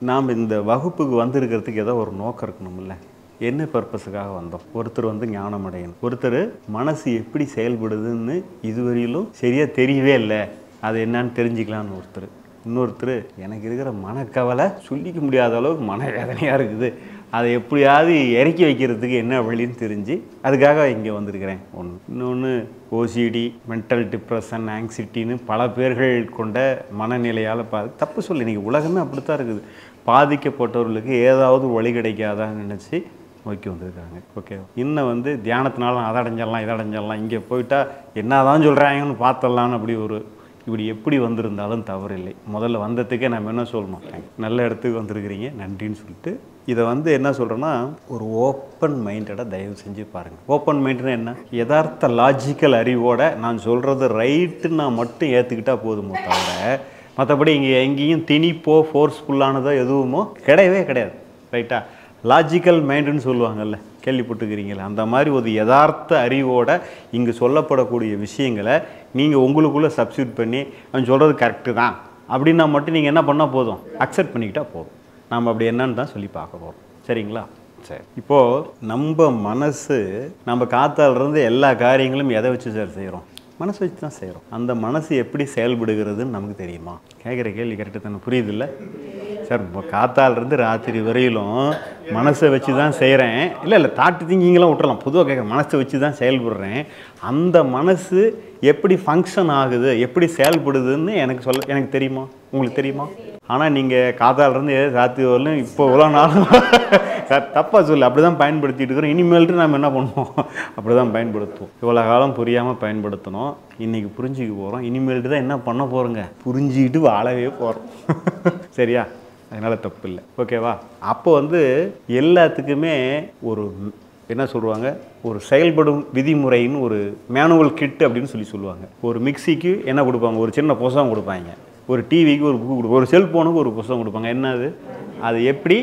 நாம் இந்த வகுப்புக்கு வந்திருக்கிறதுக்கு ஏதோ ஒரு நோக்கம் இருக்கணும்ல. என்ன பர்பஸுக்காக வந்தோம்? ஒருத்தர் வந்து ஞானம் அடையணும், ஒருத்தர் மனசு எப்படி செயல்படுதுன்னு இதுவரையிலும் சரியாக தெரியவே இல்லை, அது என்னன்னு தெரிஞ்சுக்கலான்னு ஒருத்தர். இன்னொருத்தர் எனக்கு இருக்கிற மனக்கவலை சொல்லிக்க முடியாத அளவுக்கு மனவேதனையாக இருக்குது, அதை எப்படியாவது இறக்கி வைக்கிறதுக்கு என்ன வழின்னு தெரிஞ்சு அதுக்காக இங்கே வந்திருக்கிறேன். ஒன்று. இன்னொன்று ஓசிடி, மென்டல் டிப்ரெஷன், ஆங்ஸைட்டின்னு பல பேர்கள் கொண்ட மனநிலையால் தப்பு சொல்லி இன்றைக்கி உலகமே அப்படித்தான் இருக்குது. பாதிக்கப்பட்டவர்களுக்கு ஏதாவது வழி கிடைக்காதான்னு நினச்சி நோக்கி வந்திருக்காங்க. ஓகே, இன்னும் வந்து தியானத்தினாலும் அதை அடைஞ்சிடலாம் இதை அடைஞ்சிடலாம், இங்கே போயிட்டா என்ன தான் சொல்கிறாங்கன்னு பார்த்துடலான்னு இப்படி எப்படி வந்திருந்தாலும் தவறு இல்லை. முதல்ல வந்ததுக்கே நம்ம என்ன சொல்லணும், நல்ல இடத்துக்கு வந்திருக்கிறீங்க நன்றின்னு சொல்லிட்டு இதை வந்து என்ன சொல்கிறேன்னா, ஒரு ஓப்பன் மைண்டடாக தயவு செஞ்சு பாருங்கள். ஓப்பன் மைண்டுன்னா என்ன? யதார்த்த லாஜிக்கல் அறிவோடு நான் சொல்கிறது ரைட்டுன்னு நான் மட்டும் ஏற்றுக்கிட்டால் போதுமோ தவிர மற்றபடி இங்கே எங்கேயும் திணிப்போ ஃபோர்ஸ்ஃபுல்லானதோ எதுவுமோ கிடையவே கிடையாது. ரைட்டா? லாஜிக்கல் மைண்டுன்னு சொல்லுவாங்கல்ல, கேள்விப்பட்டுக்கிறீங்களா? அந்த மாதிரி ஒரு யதார்த்த அறிவோட இங்கே சொல்லப்படக்கூடிய விஷயங்களை நீங்கள் உங்களுக்குள்ளே சப்ஸ்டியூட் பண்ணி அவன் சொல்கிறது கரெக்டு தான் அப்படின்னா மட்டும் நீங்கள் என்ன பண்ணால் போதும், அக்செப்ட் பண்ணிக்கிட்டால் போதும். நாம் அப்படி என்னன்னு தான் சொல்லி பார்க்க போகிறோம். சரிங்களா? சரி. இப்போது நம்ம மனசு, நம்ம காத்தாலிருந்து எல்லா காரியங்களும் எதை வச்சு சார் செய்கிறோம்? மனசு வச்சு தான் செய்கிறோம். அந்த மனசு எப்படி செயல்படுகிறதுன்னு நமக்கு தெரியுமா? கேட்குற கேள்வி கரெக்டு தானே? புரியுதில்ல சார்? இப்போ காத்தாலிருந்து ராத்திரி வரையிலும் மனசை வச்சு தான் செய்கிறேன். இல்லை தாட்டு திங்கிங்கெலாம் விட்டுறலாம், பொதுவாக கேட்குற மனசை வச்சு தான் செயல்படுறேன். அந்த மனசு எப்படி ஃபங்க்ஷன் ஆகுது, எப்படி செயல்படுதுன்னு எனக்கு தெரியுமா? உங்களுக்கு தெரியுமா? ஆனால் நீங்கள் காத்தாலிருந்து ராத்திரி வரலும் இப்போ இவ்வளோ நாளும் சார் தப்பாக சொல்லு, அப்படி தான் பயன்படுத்திட்டு இருக்கிறோம். இனிமேல்ட்டு நம்ம என்ன பண்ணுவோம், அப்படி தான் பயன்படுத்துவோம். இவ்வளோ காலம் புரியாமல் பயன்படுத்தணும், இன்றைக்கி புரிஞ்சுக்க போகிறோம். இனிமேல்ட்டு தான் என்ன பண்ண போகிறோங்க, புரிஞ்சுக்கிட்டு வாழவே போகிறோம். சரியா? அதனால் தப்பு இல்லை. ஓகேவா? அப்போ வந்து எல்லாத்துக்குமே ஒரு என்ன சொல்லுவாங்க, ஒரு செயல்படும் விதிமுறைன்னு ஒரு மேனுவல் கிட் அப்படின்னு சொல்லுவாங்க. ஒரு மிக்சிக்கு என்ன கொடுப்பாங்க, ஒரு சின்ன புத்தகம் கொடுப்பாங்க. ஒரு டிவிக்கு ஒரு புக்கு கொடுப்பாங்க. ஒரு செல்ஃபோனுக்கு ஒரு புத்தகம் கொடுப்பாங்க. என்னது? அது எப்படி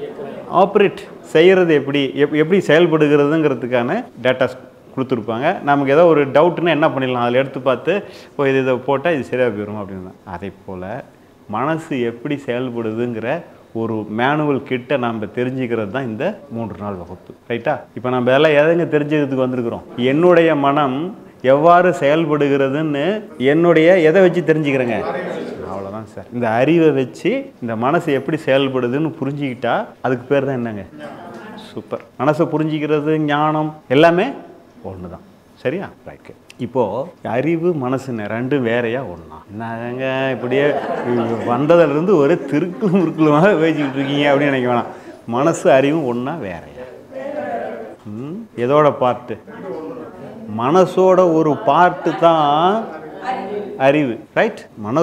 ஆப்ரேட் செய்கிறது, எப்படி செயல்படுகிறதுங்கிறதுக்கான டேட்டாஸ் கொடுத்துருப்பாங்க. நமக்கு ஏதோ ஒரு டவுட்னா என்ன பண்ணிடலாம், அதில் எடுத்து பார்த்து இதை போட்டால் இது சரியாக போயிடும் அப்படின்னு. அதே போல் மனசு எப்படி செயல்படுதுங்கிற ஒரு மேனுவல் கிட்ட நம்ம தெரிஞ்சுக்கிறது தான் இந்த 3 நாள் வகுப்பு. ரைட்டா? இப்போ நம்ம எல்லாம் எதைங்க தெரிஞ்சுக்கிறதுக்கு வந்திருக்கிறோம்? என்னுடைய மனம் எவ்வாறு செயல்படுகிறதுன்னு எதை வச்சு தெரிஞ்சுக்கிறேங்க? அவ்வளோதான் சார். இந்த அறிவை வச்சு இந்த மனசு எப்படி செயல்படுதுன்னு புரிஞ்சுக்கிட்டா அதுக்கு பேர் தான் என்னங்க? சூப்பர். மனசை புரிஞ்சிக்கிறது, ஞானம் எல்லாமே ஒன்று தான். சரியா? ரைட்டு. இப்போது அறிவு மனசுன்னு ரெண்டும் வேறையா ஒன்றா? என்னங்க இப்படியே வந்ததுலேருந்து ஒரு முறுக்குலுமாக பேசிக்கிட்டு இருக்கீங்க அப்படின்னு நினைக்க வேணாம். மனசு அறிவும் ஒன்றா வேறையா? எதோட பார்ட்டு? மனசோட ஒரு பார்ட்டு தான் அறிவு. ரைட்?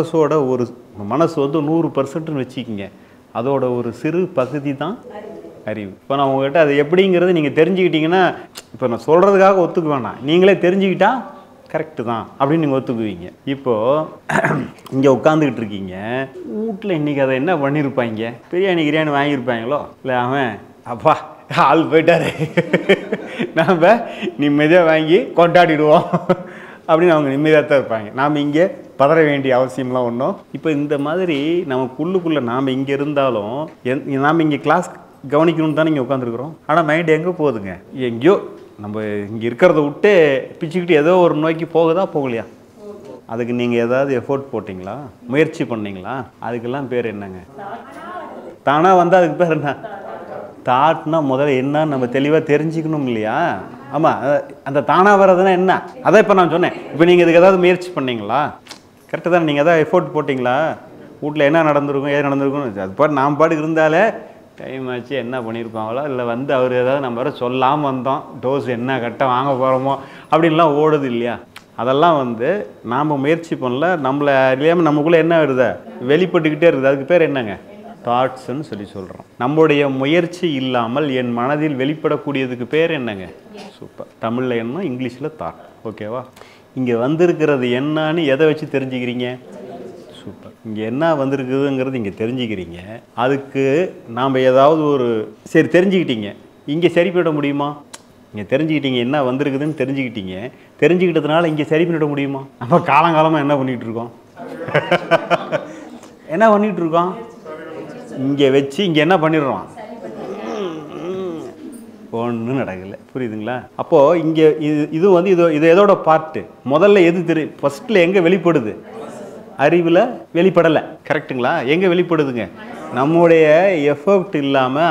மனசு வந்து 100%ன்னு வச்சுக்கிங்க, அதோட ஒரு சிறு பகுதி தான் அறிவு. இப்போ நான் உங்கள்கிட்ட அது எப்படிங்கிறது நீங்கள் தெரிஞ்சுக்கிட்டீங்கன்னா, இப்போ நான் சொல்கிறதுக்காக ஒத்துக்க வேணாம், நீங்களே தெரிஞ்சுக்கிட்டா கரெக்டு தான் அப்படின்னு நீங்கள் ஒத்துக்குவீங்க. இப்போது இங்கே உட்காந்துக்கிட்டு இருக்கீங்க, வீட்டில் இன்றைக்கி அதை என்ன பண்ணியிருப்பாங்க? பிரியாணி வாங்கியிருப்பாங்களோ? இல்லை அவன் அப்பா ஆள் போயிட்டாரு, நாம் நிம்மதியாக வாங்கி கொண்டாடிடுவோம் அப்படின்னு அவங்க நிம்மதியாக தான் இருப்பாங்க. நாம் இங்கே பதற வேண்டிய அவசியம்லாம் ஒன்றும். இப்போ இந்த மாதிரி நமக்குள்ளுக்குள்ளே நாம் இங்கே இருந்தாலும் நாம் இங்கே கிளாஸ் கவனிக்கணும்னு தானே இங்கே உட்காந்துருக்குறோம். ஆனால் மைண்டு எங்கே போகுதுங்க? எங்கேயோ நம்ம இங்கே இருக்கிறத விட்டு பிச்சுக்கிட்டு ஏதோ ஒரு நோக்கி போகலையா? அதுக்கு நீங்கள் ஏதாவது எஃபோர்ட் போட்டிங்களா, முயற்சி பண்ணிங்களா? அதுக்கெல்லாம் பேர் என்னங்க? தானாக வந்தால் அதுக்கு பேர் என்ன? தாட்னா முதல்ல என்னன்னு நம்ம தெளிவாக தெரிஞ்சுக்கணும் இல்லையா? ஆமாம், அந்த தானாக வர்றதுன்னா என்ன? அதான் இப்போ நான் சொன்னேன். இப்போ நீங்கள் இதுக்கு ஏதாவது முயற்சி பண்ணிங்களா? கரெக்டாக தானே? நீங்கள் எதாவது எஃபோர்ட் போட்டிங்களா? வீட்டில் என்ன நடந்திருக்கும், ஏது நடந்திருக்கும், அது பாட்டு நாம் பாட்டுக்கு இருந்தாலே டைம் ஆச்சு என்ன பண்ணியிருப்பாங்களோ, இல்லை வந்து அவர் ஏதாவது நம்ம வர சொல்லாமல் வந்தோம், டோஸ் என்ன கரெக்டாக வாங்க போகிறோமோ அப்படின்லாம் ஓடுது இல்லையா? அதெல்லாம் வந்து நாம் முயற்சி பண்ணல, நம்மளை இல்லையாமல் நமக்குள்ளே என்ன வருது, வெளிப்பட்டுக்கிட்டே இருக்குது. அதுக்கு பேர் என்னங்க? தாட்ஸ்ன்னு சொல்கிறோம். நம்முடைய முயற்சி இல்லாமல் என் மனதில் வெளிப்படக்கூடியதுக்கு பேர் என்னங்க? சூப்பர். தமிழில் என்ன, இங்கிலீஷில் தாட். ஓகேவா? இங்கே வந்திருக்கிறது என்னன்னு எதை வச்சு தெரிஞ்சுக்கிறீங்க? சூப்பர். இங்கே என்ன வந்திருக்குதுங்கிறது இங்கே தெரிஞ்சுக்கிறீங்க. அதுக்கு நாம் ஏதாவது ஒரு சரி தெரிஞ்சுக்கிட்டீங்க, இங்கே சரி பண்ணிட முடியுமா? இங்கே தெரிஞ்சுக்கிட்டீங்க, என்ன வந்திருக்குதுன்னு தெரிஞ்சுக்கிட்டதுனால இங்கே சரி பண்ணிட முடியுமா? நம்ம காலங்காலமாக என்ன பண்ணிகிட்டு இருக்கோம்? என்ன பண்ணிகிட்டு இருக்கோம்? இங்கே வச்சு இங்கே என்ன பண்ணிடுறோம், ஒன்றும் நடக்கலை. புரியுதுங்களா? அப்போது இங்கே இது வந்து இது எதோட பார்ட்டு? முதல்ல எது ஃபஸ்ட்டில் எங்கே வெளிப்படுது? அறிவில் வெளிப்படலை. கரெக்டுங்களா? எங்கே வெளிப்படுதுங்க? நம்முடைய எஃபர்ட் இல்லாமல்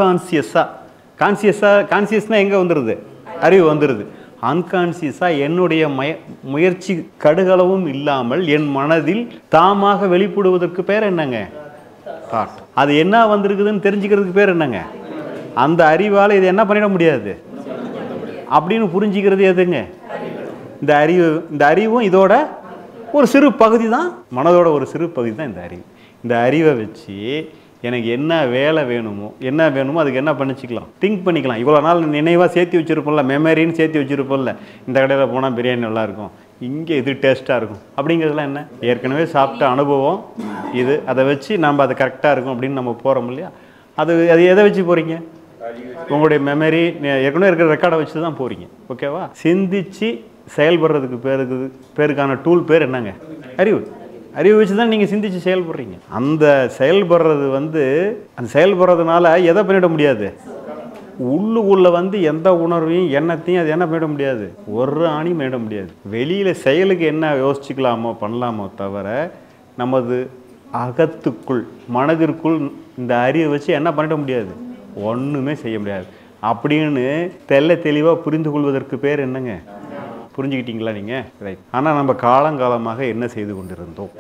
கான்சியஸ்னால் எங்கே வந்துடுது? அறிவு வந்துடுது. அன்கான்சியஸாக என்னுடைய முயற்சி கடுகளவும் இல்லாமல் என் மனதில் தாமாக வெளிப்படுவதற்கு பேர் என்னங்க? தாட். அது என்ன வந்திருக்குதுன்னு தெரிஞ்சுக்கிறதுக்கு பேர் என்னங்க? அந்த அறிவால் இது என்ன பண்ணிட முடியாது அப்படின்னு புரிஞ்சிக்கிறது எதுங்க? இந்த அறிவும் இதோட ஒரு சிறு பகுதி தான், மனதோட ஒரு சிறு பகுதி தான் இந்த அறிவு. இந்த அறிவை வச்சு எனக்கு என்ன வேலை வேணுமோ அதுக்கு என்ன பண்ணிச்சிக்கலாம், திங்க் பண்ணிக்கலாம். இவ்வளோ நாள் நினைவாக சேர்த்து வச்சுருப்போம்ல, மெமரின்னு சேர்த்து வச்சுருப்போம்ல, இந்த கடையில் போனால் பிரியாணி நல்லாயிருக்கும், இங்கே இது டேஸ்ட்டாக இருக்கும் அப்படிங்கிறதுலாம் என்ன? ஏற்கனவே சாப்பிட்ட அனுபவம் இது. அதை வச்சு நம்ம அது கரெக்டாக இருக்கும் அப்படின்னு நம்ம போகிறோம் இல்லையா? அது எதை வச்சு போகிறீங்க? உங்களுடைய மெமரி ஏற்கனவே இருக்கிற ரெக்கார்டை வச்சு தான் போகிறீங்க. ஓகேவா? சிந்திச்சு செயல்படுறதுக்கு பேருக்கான டூல் பேர் என்னங்க? அறிவு வச்சு தான் நீங்கள் சிந்திச்சு செயல்படுறீங்க. அந்த செயல்படுறது வந்து அந்த செயல்படுறதுனால எதை பண்ணிட முடியாது? உள்ளுக்குள்ளே வந்து எந்த உணர்வையும் எண்ணத்தையும் அது என்ன பண்ணிட முடியாது? ஒரு ஆணியும் பண்ணிட முடியாது. வெளியில் செயலுக்கு என்ன யோசிச்சுக்கலாமோ பண்ணலாமோ தவிர நமது அகத்துக்குள் மனதிற்குள் இந்த அறிவை வச்சு என்ன பண்ணிட முடியாது? ஒன்றுமே செய்ய முடியாது. அப்படின்னு தெளிவாக புரிந்து கொள்வதற்கு பேர் என்னங்க? புரிஞ்சுக்கிட்டீங்களா நீங்கள்? ரைட். ஆனால் நம்ம காலங்காலமாக என்ன செய்து கொண்டிருந்தோம்?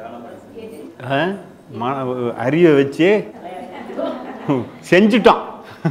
அறிவை வச்சு செஞ்சிட்டோம்.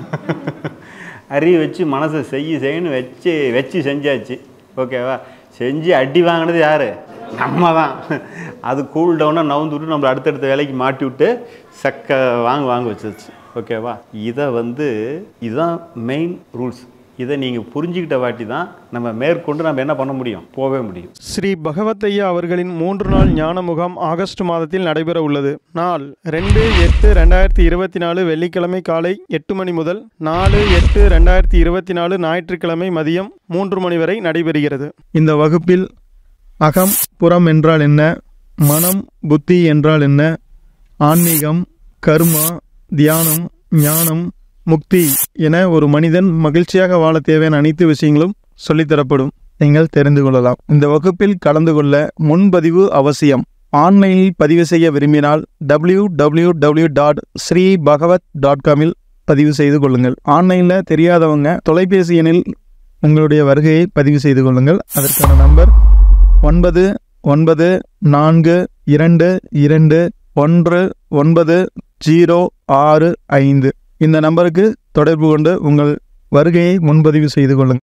அறிவை வச்சு மனசை செய்யணும் வச்சு செஞ்சாச்சு. ஓகேவா? செஞ்சு அடி வாங்கினது யார்? நம்ம தான். அது கூல் டவுனாக நவுந்து விட்டு நம்மளை அடுத்தடுத்த வேலைக்கு மாட்டி விட்டு வாங்க வச்சிருச்சு. ஓகேவா? இதுதான் மெயின் ரூல்ஸ். இதை நீங்கள் புரிஞ்சுக்கிட்ட வாட்டி தான் நம்ம மேற்கொண்டு நம்ம என்ன பண்ண முடியும், போகவே முடியும். ஸ்ரீ பகவத் ஐயா அவர்களின் 3 நாள் ஞான முகாம் ஆகஸ்ட் மாதத்தில் நடைபெற உள்ளது. நாள் 2/8/2024 வெள்ளிக்கிழமை காலை 8 மணி முதல் 4/8/2024 ஞாயிற்றுக்கிழமை மதியம் 3 மணி வரை நடைபெறுகிறது. இந்த வகுப்பில் அகம் புறம் என்றால் என்ன, மனம் புத்தி என்றால் என்ன, ஆன்மீகம், கர்மா, தியானம், ஞானம், முக்தி என ஒரு மனிதன் மகிழ்ச்சியாக வாழ தேவையான அனைத்து விஷயங்களும் சொல்லித்தரப்படும். நீங்கள் தெரிந்து கொள்ளலாம். இந்த வகுப்பில் கலந்து கொள்ள முன்பதிவு அவசியம். ஆன்லைனில் பதிவு செய்ய விரும்பினால் www.sreebhagavat.com பதிவு செய்து கொள்ளுங்கள். ஆன்லைனில் தெரியாதவங்க தொலைபேசி எண்ணில் உங்களுடைய வருகையை பதிவு செய்து கொள்ளுங்கள். அதற்கான நம்பர் 9942219065. இந்த நம்பருக்கு தொடர்பு கொண்டு உங்கள் வருகையை முன்பதிவு செய்து கொள்ளுங்கள்.